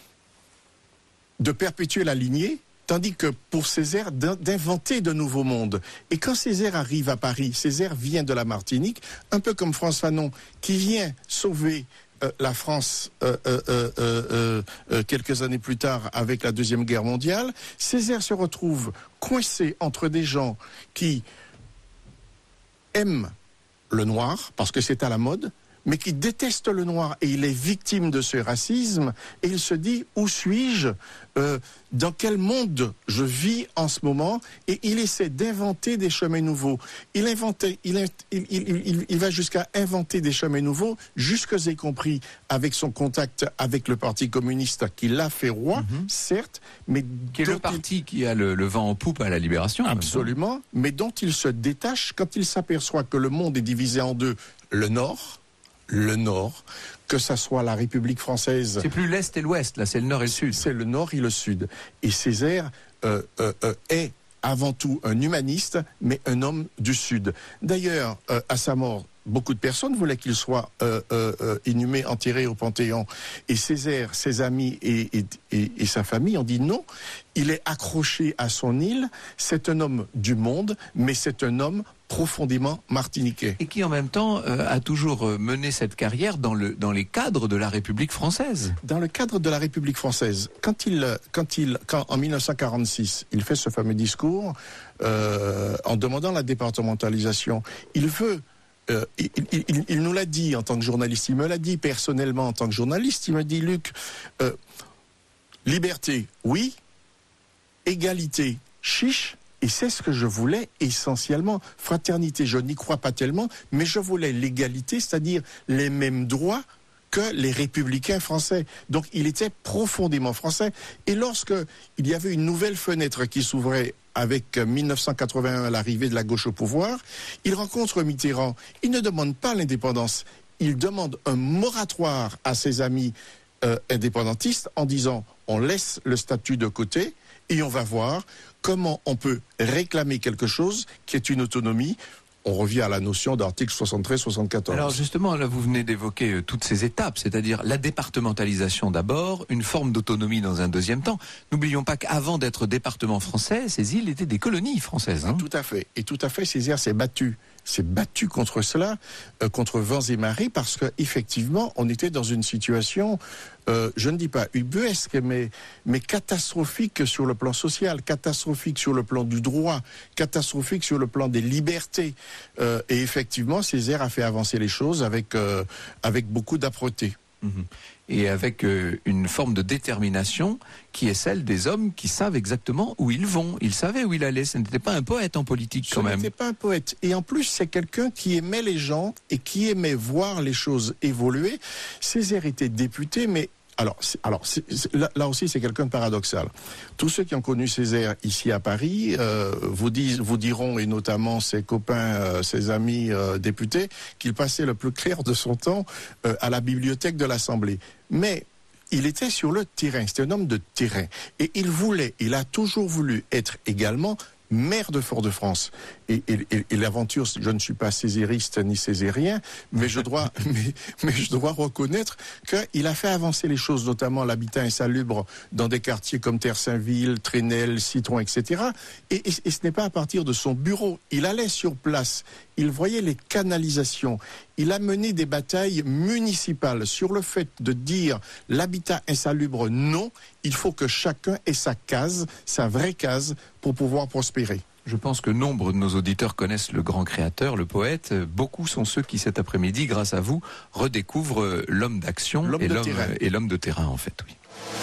de perpétuer la lignée, tandis que pour Césaire, d'inventer de nouveaux mondes. Et quand Césaire arrive à Paris, Césaire vient de la Martinique, un peu comme Frantz Fanon, qui vient sauver euh, la France euh, euh, euh, euh, euh, quelques années plus tard avec la Deuxième Guerre mondiale. Césaire se retrouve coincé entre des gens qui aiment le noir, parce que c'est à la mode, mais qui déteste le noir, et il est victime de ce racisme, et il se dit: où suis-je, euh, dans quel monde je vis en ce moment? Et il essaie d'inventer des chemins nouveaux. Il inventait, il, il, il, il, il va jusqu'à inventer des chemins nouveaux, jusque y compris avec son contact avec le Parti communiste, qui l'a fait roi, mm-hmm. certes, mais qui est le parti il... qui a le, le vent en poupe à la Libération. Absolument, mais dont il se détache quand il s'aperçoit que le monde est divisé en deux: le Nord, le Nord, que ça soit la République française. C'est plus l'Est et l'Ouest, là, c'est le Nord et le Sud. C'est le Nord et le Sud. Et Césaire euh, euh, euh, est avant tout un humaniste, mais un homme du Sud. D'ailleurs, euh, à sa mort, beaucoup de personnes voulaient qu'il soit euh, euh, inhumé, enterré au Panthéon. Et Césaire, ses amis et, et, et, et sa famille ont dit non. Il est accroché à son île. C'est un homme du monde, mais c'est un homme profondément martiniquais. Et qui en même temps euh, a toujours mené cette carrière dans, le, dans les cadres de la République française. Dans le cadre de la République française. Quand il, quand il, quand en mille neuf cent quarante-six, il fait ce fameux discours euh, en demandant la départementalisation, il veut Euh, il, il, il, il nous l'a dit en tant que journaliste, il me l'a dit personnellement en tant que journaliste, il me dit: Luc, euh, liberté, oui, égalité, chiche, et c'est ce que je voulais essentiellement. Fraternité, je n'y crois pas tellement, mais je voulais l'égalité, c'est-à-dire les mêmes droits que les républicains français. Donc il était profondément français. Et lorsque il y avait une nouvelle fenêtre qui s'ouvrait avec mille neuf cent quatre-vingt-un, l'arrivée de la gauche au pouvoir, il rencontre Mitterrand. Il ne demande pas l'indépendance, il demande un moratoire à ses amis euh, indépendantistes en disant: on laisse le statut de côté et on va voir comment on peut réclamer quelque chose qui est une autonomie. on revient à la notion d'article soixante-treize soixante-quatorze. Alors justement, là vous venez d'évoquer euh, toutes ces étapes, c'est-à-dire la départementalisation d'abord, une forme d'autonomie dans un deuxième temps. N'oublions pas qu'avant d'être département français, ces îles étaient des colonies françaises. Hein. Tout à fait. Et tout à fait, Césaire s'est battu. s'est battu contre cela, euh, contre vents et marées, parce qu'effectivement, on était dans une situation, euh, je ne dis pas ubuesque, mais, mais catastrophique sur le plan social, catastrophique sur le plan du droit, catastrophique sur le plan des libertés. Euh, et effectivement, Césaire a fait avancer les choses avec, euh, avec beaucoup d'âpreté. Mmh. Et avec euh, une forme de détermination qui est celle des hommes qui savent exactement où ils vont. Ils savaient où il allait. Ce n'était pas un poète en politique quand même. Ce n'était pas un poète. Et en plus, c'est quelqu'un qui aimait les gens et qui aimait voir les choses évoluer. Césaire était député, mais Alors, c'est, alors c'est, c'est, là, là aussi, c'est quelqu'un de paradoxal. Tous ceux qui ont connu Césaire ici à Paris euh, vous, disent, vous diront, et notamment ses copains, euh, ses amis euh, députés, qu'il passait le plus clair de son temps euh, à la bibliothèque de l'Assemblée. Mais il était sur le terrain, c'était un homme de terrain. Et il voulait, il a toujours voulu être également maire de Fort-de-France. Et, et, et, et l'aventure, je ne suis pas césériste ni césérien, mais je dois, mais, mais je dois reconnaître qu'il a fait avancer les choses, notamment l'habitat insalubre dans des quartiers comme Terre-Saint-Ville, Trénel, Citron, et cetera. Et, et, et ce n'est pas à partir de son bureau. Il allait sur place, il voyait les canalisations, il a mené des batailles municipales sur le fait de dire l'habitat insalubre, non, il faut que chacun ait sa case, sa vraie case, pour pouvoir prospérer. Je pense que nombre de nos auditeurs connaissent le grand créateur, le poète. Beaucoup sont ceux qui, cet après-midi, grâce à vous, redécouvrent l'homme d'action l'homme et, de l'homme, terrain. et l'homme de terrain, en fait. Oui.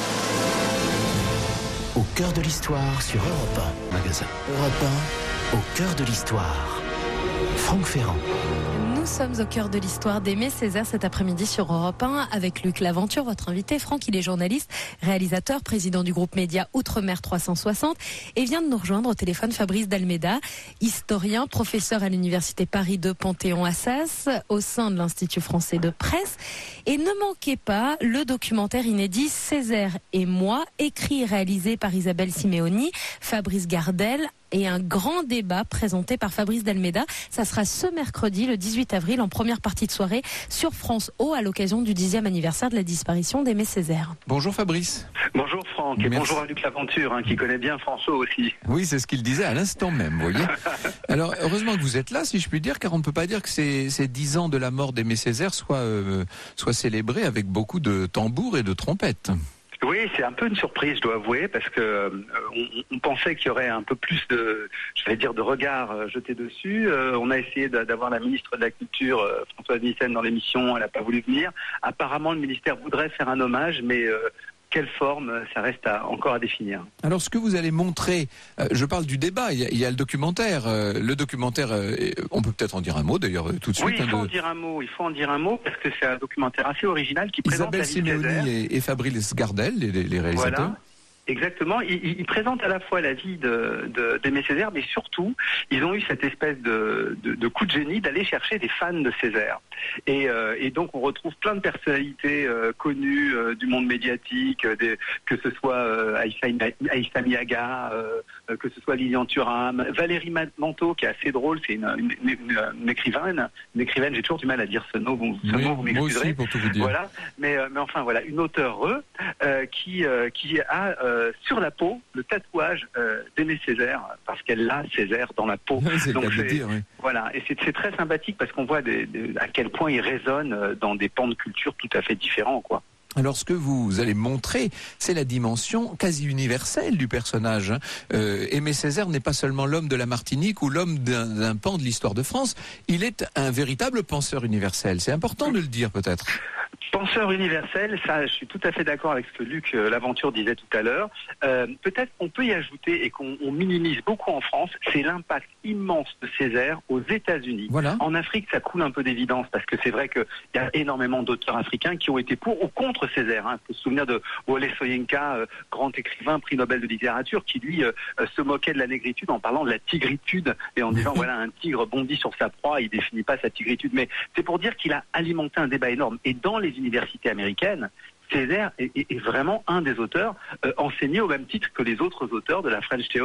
Au cœur de l'histoire sur Europe un. Magasin Europe un, au cœur de l'histoire. Franck Ferrand. Nous sommes au cœur de l'histoire d'Aimé Césaire cet après-midi sur Europe un avec Luc Laventure, votre invité. Franck, il est journaliste, réalisateur, président du groupe média Outre-mer trois cent soixante et vient de nous rejoindre au téléphone Fabrice d'Almeida, historien, professeur à l'université Paris deux Panthéon-Assas au sein de l'Institut français de presse. Et ne manquez pas le documentaire inédit Césaire et moi, écrit et réalisé par Isabelle Simeoni, Fabrice Gardel, et un grand débat présenté par Fabrice d'Almeida. Ça sera ce mercredi, le dix-huit avril, en première partie de soirée sur France O, à l'occasion du dixième anniversaire de la disparition d'Aimé Césaire. Bonjour Fabrice. Bonjour Franck, et Merci. Bonjour à Luc Laventure, hein, qui connaît bien François aussi. Oui, c'est ce qu'il disait à l'instant même, vous voyez. Alors, heureusement que vous êtes là, si je puis dire, car on ne peut pas dire que ces, ces dix ans de la mort d'Aimé Césaire soient, euh, soient célébrés avec beaucoup de tambours et de trompettes. Oui, c'est un peu une surprise, je dois avouer, parce que euh, on, on pensait qu'il y aurait un peu plus de, je vais dire, de regard euh, jeté dessus. Euh, on a essayé d'avoir la ministre de la Culture, euh, Françoise Nyssen, dans l'émission, elle n'a pas voulu venir. Apparemment, le ministère voudrait faire un hommage, mais euh, quelle forme, ça reste à, encore à définir. Alors, ce que vous allez montrer, euh, je parle du débat, il y a, il y a le documentaire. Euh, le documentaire, euh, on peut peut-être en dire un mot d'ailleurs euh, tout de suite. Oui, il faut hein, en de... dire un mot, il faut en dire un mot, parce que c'est un documentaire assez original qui présente Isabelle la vie de Simeoni Césaire. et, et Fabrice Gardel, les, les réalisateurs. Voilà. Exactement, ils, ils présentent à la fois la vie de, de, d'Aimé Césaire, mais surtout, ils ont eu cette espèce de, de, de coup de génie d'aller chercher des fans de Césaire. Et, euh, et donc on retrouve plein de personnalités euh, connues euh, du monde médiatique, euh, des, que ce soit euh, Aïssa, Aïssa Miyaga, euh, que ce soit Lilian Thuram, Valérie Manteau, qui est assez drôle, c'est une, une, une, une écrivaine, une écrivaine, j'ai toujours du mal à dire ce nom, vous, ce Oui, nom, vous moi m'excuserez. aussi, pour tout vous dire. Voilà, mais, euh, mais enfin voilà, une auteure euh, qui, euh, qui a euh, sur la peau le tatouage euh, d'Aimé Césaire, parce qu'elle a Césaire dans la peau. C'est le Donc cas de c'est, le dire, oui. voilà, et c'est, c'est très sympathique parce qu'on voit des, des, à quel point il résonne dans des pans de culture tout à fait différents, quoi. Alors, ce que vous allez montrer, c'est la dimension quasi universelle du personnage. Hein. Euh, Aimé Césaire n'est pas seulement l'homme de la Martinique ou l'homme d'un, d'un pan de l'histoire de France. Il est un véritable penseur universel. C'est important de le dire, peut-être. Penseur universel, ça, je suis tout à fait d'accord avec ce que Luc euh, Laventure disait tout à l'heure. Euh, peut-être qu'on peut y ajouter et qu'on on minimise beaucoup en France, c'est l'impact immense de Césaire aux États-Unis. Voilà. En Afrique, ça coule un peu d'évidence parce que c'est vrai qu'il y a énormément d'auteurs africains qui ont été pour ou contre Césaire. Hein. Il faut se souvenir de Wole Soyinka, euh, grand écrivain, prix Nobel de littérature, qui lui euh, euh, se moquait de la négritude en parlant de la tigritude et en disant voilà, un tigre bondit sur sa proie, il définit pas sa tigritude. Mais c'est pour dire qu'il a alimenté un débat énorme. Et dans les universités américaines, Césaire est, est, est vraiment un des auteurs euh, enseignés au même titre que les autres auteurs de la French Theory.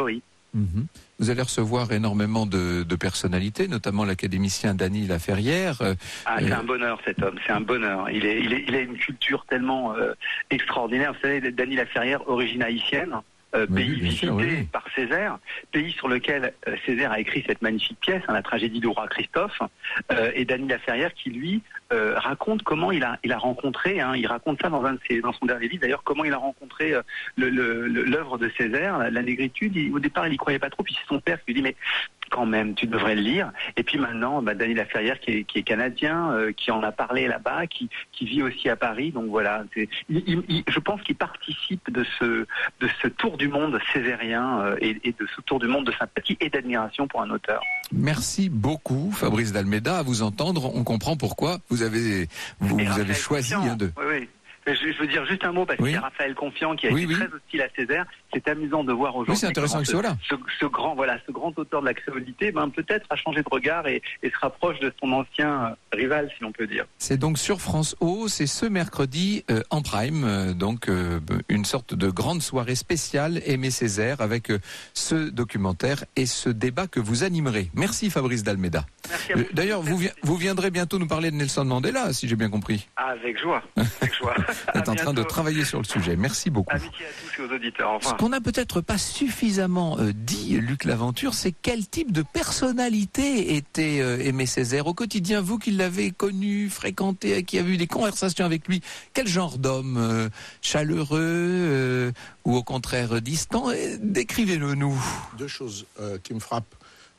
Mmh. Vous allez recevoir énormément de, de personnalités, notamment l'académicien Dany Laferrière. Euh, ah, c'est un bonheur cet homme, c'est un bonheur. Il, est, il, est, il a une culture tellement euh, extraordinaire. Vous savez, Dany Laferrière, origine haïtienne, euh, oui, pays visité sûr, oui. par Césaire, pays sur lequel euh, Césaire a écrit cette magnifique pièce, hein, la tragédie du roi Christophe, euh, et Dany Laferrière qui, lui, euh, raconte comment il a, il a rencontré, hein, il raconte ça dans, un de ses, dans son dernier livre d'ailleurs, comment il a rencontré euh, le, le, l'œuvre de Césaire, la, la négritude. Il, au départ, il n'y croyait pas trop, puis c'est son père qui lui dit « mais quand même, tu devrais le lire ». Et puis maintenant, bah, Dany Laferrière qui est, qui est canadien, euh, qui en a parlé là-bas, qui, qui vit aussi à Paris, donc voilà, c'est, il, il, je pense qu'il participe de ce, de ce tour du monde césarien euh, et, et de ce tour du monde de sympathie et d'admiration pour un auteur. Merci beaucoup Fabrice d'Almeida. À vous entendre, on comprend pourquoi vous avez, vous, vous avez choisi hein, de... Oui, oui. Je, je veux dire juste un mot parce oui. qu'il y a Raphaël Confiant qui a oui, été oui. très hostile à Césaire. C'est amusant de voir aujourd'hui. Oui, c'est intéressant que ce soit là. Ce, ce grand, voilà, ce grand auteur de la créolité, ben peut-être a changé de regard et, et se rapproche de son ancien rival, si l'on peut dire. C'est donc sur France O, c'est ce mercredi euh, en prime, euh, donc euh, une sorte de grande soirée spéciale Aimé Césaire avec euh, ce documentaire et ce débat que vous animerez. Merci Fabrice d'Almeida. Merci à vous. Euh, d'ailleurs, vous, vi- vous viendrez bientôt nous parler de Nelson Mandela, si j'ai bien compris. Avec joie. Avec joie. Vous êtes en train de travailler sur le sujet. Merci beaucoup. Amitié à tous et aux auditeurs. Au revoir. Ce qu'on n'a peut-être pas suffisamment euh, dit, Luc Laventure, c'est quel type de personnalité était euh, Aimé Césaire au quotidien. Vous qui l'avez connu, fréquenté, qui avez eu des conversations avec lui, quel genre d'homme euh, chaleureux euh, ou au contraire distant? Décrivez-le nous. Deux choses euh, qui me frappent.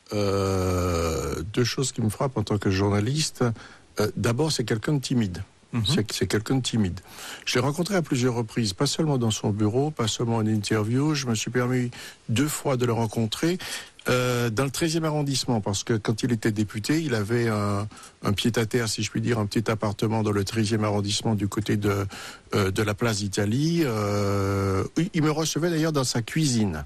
Euh, deux choses qui me frappent en tant que journaliste. Euh, d'abord, c'est quelqu'un de timide. Mmh. C'est, c'est quelqu'un de timide. Je l'ai rencontré à plusieurs reprises, pas seulement dans son bureau, pas seulement en interview. Je me suis permis deux fois de le rencontrer euh, dans le treizième arrondissement, parce que quand il était député, il avait un, un pied-à-terre, si je puis dire, un petit appartement dans le treizième arrondissement du côté de, euh, de la place d'Italie. Euh, il me recevait d'ailleurs dans sa cuisine.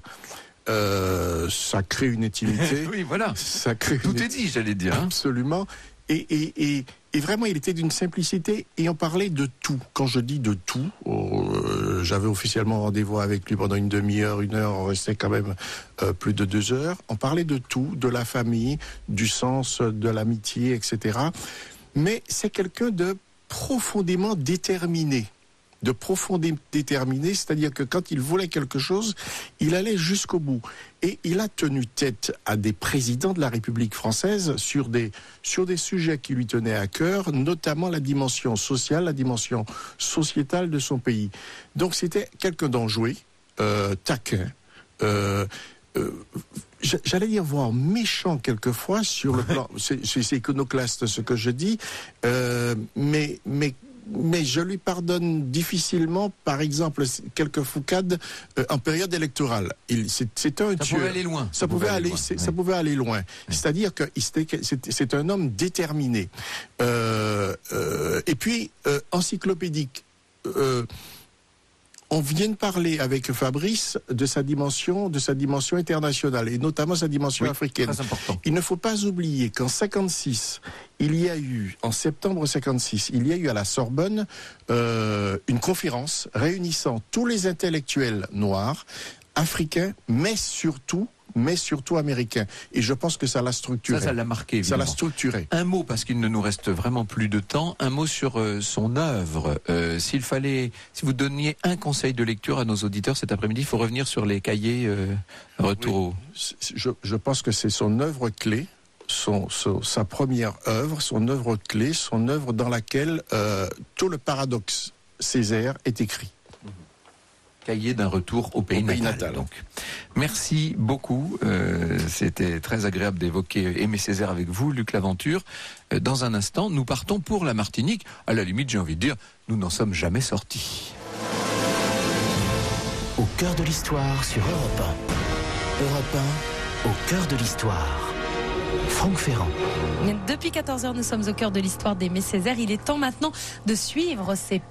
Euh, ça crée une intimité. Oui, voilà. Ça crée Tout une... est dit, j'allais dire. Hein. Absolument. Et, et, et, et vraiment, il était d'une simplicité et on parlait de tout. Quand je dis de tout, oh, euh, j'avais officiellement rendez-vous avec lui pendant une demi-heure, une heure, on restait quand même euh, plus de deux heures. On parlait de tout, de la famille, du sens de l'amitié, et cetera. Mais c'est quelqu'un de profondément déterminé. de profondément déterminé, c'est-à-dire que quand il voulait quelque chose, il allait jusqu'au bout. Et il a tenu tête à des présidents de la République française sur des, sur des sujets qui lui tenaient à cœur, notamment la dimension sociale, la dimension sociétale de son pays. Donc c'était quelqu'un d'enjoué, euh, taquin, euh, euh, j'allais dire voire méchant quelquefois sur le plan, c'est, c'est iconoclaste ce que je dis, euh, mais, mais Mais je lui pardonne difficilement, par exemple, quelques foucades euh, en période électorale. Il, c'est, c'est un ça tueur. pouvait aller loin. Ça, ça pouvait aller, loin. C'est, oui. ça pouvait aller loin. Oui. C'est-à-dire que c'est, c'est, c'est un homme déterminé. Euh, euh, et puis, euh, encyclopédique. Euh, On vient de parler avec Fabrice de sa dimension, de sa dimension internationale et notamment sa dimension oui, africaine. Très important. Il ne faut pas oublier qu'en cinquante-six, il y a eu, en septembre cinquante-six, il y a eu à la Sorbonne euh, une conférence réunissant tous les intellectuels noirs, africains, mais surtout mais surtout américain. Et je pense que ça l'a structuré. Ça, ça l'a marqué, évidemment. Ça l'a structuré. Un mot, parce qu'il ne nous reste vraiment plus de temps, un mot sur euh, son œuvre. Euh, s'il fallait, si vous donniez un conseil de lecture à nos auditeurs cet après-midi, il faut revenir sur les cahiers euh, retour. Oui. Je, je pense que c'est son œuvre clé, son, son, sa première œuvre, son œuvre clé, son œuvre dans laquelle euh, tout le paradoxe Césaire est écrit. Cahier d'un retour au pays, au pays natal, natal. Donc, merci beaucoup. Euh, c'était très agréable d'évoquer Aimé Césaire avec vous, Luc Laventure. Euh, dans un instant, nous partons pour la Martinique. À la limite, j'ai envie de dire, nous n'en sommes jamais sortis. Au cœur de l'histoire sur Europe un. Europe un, au cœur de l'histoire. Franck Ferrand. Depuis quatorze heures, nous sommes au cœur de l'histoire d'Aimé Césaire. Il est temps maintenant de suivre ses pas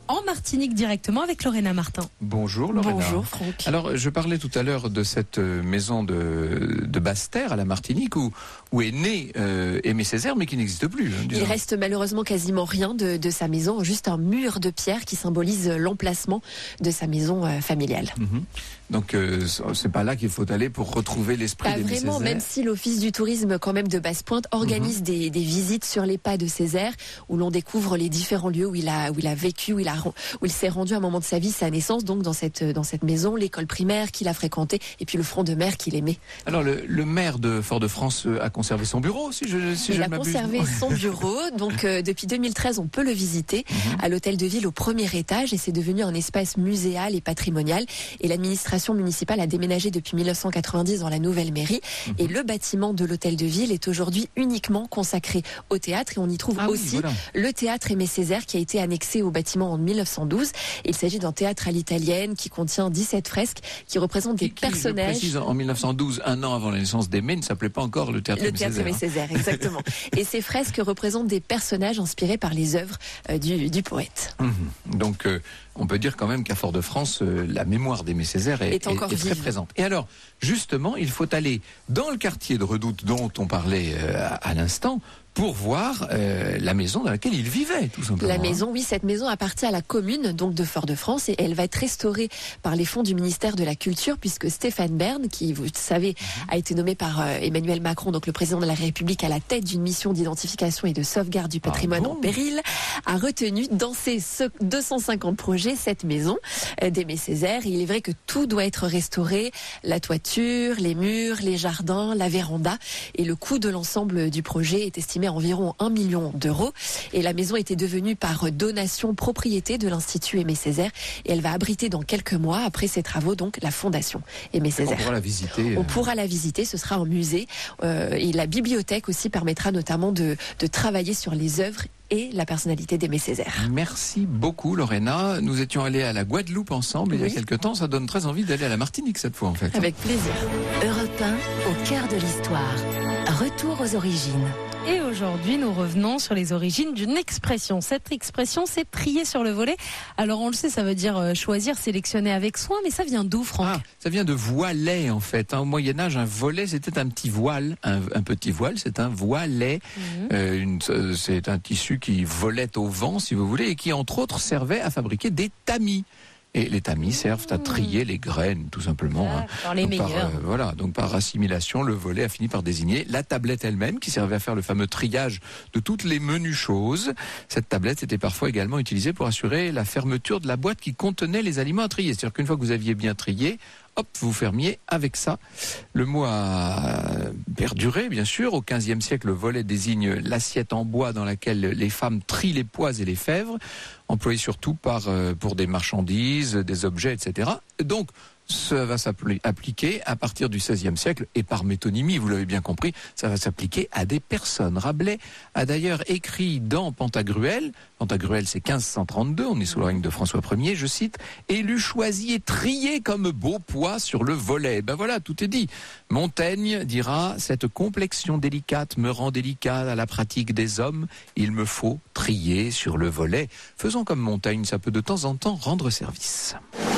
en Martinique directement avec Lorena Martin. Bonjour Lorena. Bonjour Franck. Alors je parlais tout à l'heure de cette maison de, de Basse-Terre à la Martinique où, où est né euh, Aimé Césaire mais qui n'existe plus. Hein, Il reste malheureusement quasiment rien de, de sa maison, juste un mur de pierre qui symbolise l'emplacement de sa maison euh, familiale. Mmh. Donc euh, c'est pas là qu'il faut aller pour retrouver l'esprit Pas d'Aimé vraiment, Césaire. même si l'Office du tourisme quand même de Basse-Pointe organise mmh. des, des visites sur les pas de Césaire où l'on découvre les différents lieux où il a, où il a vécu, où il, a, où il s'est rendu à un moment de sa vie, sa naissance, donc dans cette, dans cette maison, l'école primaire qu'il a fréquentée et puis le front de mer qu'il aimait. Alors le, le maire de Fort-de-France a conservé son bureau, si je, si il je a m'abuse. conservé son bureau, donc euh, depuis deux mille treize on peut le visiter mmh. à l'hôtel de ville au premier étage et c'est devenu un espace muséal et patrimonial et l'administration municipale a déménagé depuis mille neuf cent quatre-vingt-dix dans la nouvelle mairie mmh. et le bâtiment de l'hôtel de ville est aujourd'hui uniquement consacré au théâtre et on y trouve ah aussi oui, voilà. le théâtre Aimé Césaire qui a été annexé au bâtiment en mille neuf cent douze. Il s'agit d'un théâtre à l'italienne qui contient dix-sept fresques qui représentent des qui, personnages. Je précise, en mille neuf cent douze, un an avant la naissance d'Aimé, ne s'appelait pas encore le théâtre le Aimé théâtre Césaire. Aimé Césaire, exactement. Et ces fresques représentent des personnages inspirés par les œuvres euh, du, du poète. Mmh. Donc euh, on peut dire quand même qu'à Fort-de-France, euh, la mémoire d'Aimé Césaire est, est, encore est, est très présente. Et alors, justement, il faut aller dans le quartier de Redoute dont on parlait euh, à, à l'instant, pour voir euh, la maison dans laquelle il vivait, tout simplement. La maison, oui, cette maison appartient à la commune, donc de Fort-de-France, et elle va être restaurée par les fonds du ministère de la Culture, puisque Stéphane Bern, qui, vous le savez, mmh. a été nommé par euh, Emmanuel Macron, donc le président de la République, à la tête d'une mission d'identification et de sauvegarde du patrimoine ah bon en péril, a retenu dans ses deux cent cinquante projets cette maison euh, d'Aimé Césaire. Et il est vrai que tout doit être restauré, la toiture, les murs, les jardins, la véranda, et le coût de l'ensemble du projet est estimé à environ un million d'euros. Et la maison était devenue par donation propriété de l'Institut Aimé Césaire et elle va abriter dans quelques mois, après ses travaux, donc la Fondation Aimé Césaire. On pourra la visiter. On pourra la visiter, ce sera un musée. Euh, et la bibliothèque aussi permettra notamment de, de travailler sur les œuvres et la personnalité d'Aimé Césaire. Merci beaucoup Lorena. Nous étions allés à la Guadeloupe ensemble oui. il y a quelques temps. Ça donne très envie d'aller à la Martinique cette fois en fait. Avec plaisir. Europe un, au cœur de l'histoire. Retour aux origines. Et aujourd'hui, nous revenons sur les origines d'une expression. Cette expression, c'est trier sur le volet. Alors, on le sait, ça veut dire choisir, sélectionner avec soin, mais ça vient d'où, Franck ? Ah, ça vient de voilet, en fait. Au Moyen-Âge, un volet, c'était un petit voile. Un, un petit voile, c'est un voilet. Mmh. Euh, une, c'est un tissu qui volait au vent, si vous voulez, et qui, entre autres, servait à fabriquer des tamis. Et les tamis servent à trier les graines, tout simplement. Ah, hein. les donc meilleurs. Par, euh, voilà, donc par assimilation, le volet a fini par désigner la tablette elle-même, qui servait à faire le fameux triage de toutes les menues choses. Cette tablette était parfois également utilisée pour assurer la fermeture de la boîte qui contenait les aliments à trier. C'est-à-dire qu'une fois que vous aviez bien trié, hop, vous fermiez avec ça. Le mot a perduré, bien sûr. Au quinzième siècle, le volet désigne l'assiette en bois dans laquelle les femmes trient les pois et les fèves, employés surtout par, euh, pour des marchandises, des objets, et cetera. Donc, ça va s'appliquer à partir du seizième siècle et par métonymie, vous l'avez bien compris, ça va s'appliquer à des personnes. Rabelais a d'ailleurs écrit dans Pantagruel, Pantagruel c'est quinze cent trente-deux, on est sous le règne de François Ier, je cite, « Élu, choisi et trié comme beau pois sur le volet ». Ben voilà, tout est dit. Montaigne dira « Cette complexion délicate me rend délicat à la pratique des hommes, il me faut trier sur le volet ». Faisons comme Montaigne, ça peut de temps en temps rendre service.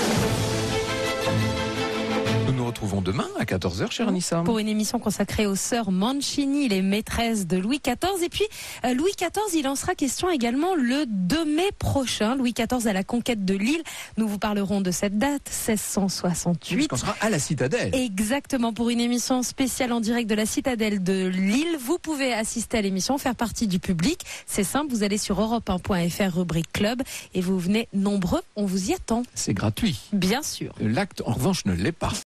Nous nous retrouvons demain à quatorze heures, chère Anissa. Pour une émission consacrée aux sœurs Mancini, les maîtresses de Louis quatorze. Et puis, euh, Louis quatorze, il en sera question également le deux mai prochain. Louis quatorze à la conquête de Lille. Nous vous parlerons de cette date, seize cent soixante-huit. Parce qu'on sera à la Citadelle. Exactement, pour une émission spéciale en direct de la Citadelle de Lille. Vous pouvez assister à l'émission, faire partie du public. C'est simple, vous allez sur europe un point f r, rubrique club, et vous venez nombreux, on vous y attend. C'est gratuit. Bien sûr. L'acte, en revanche, ne l'est pas.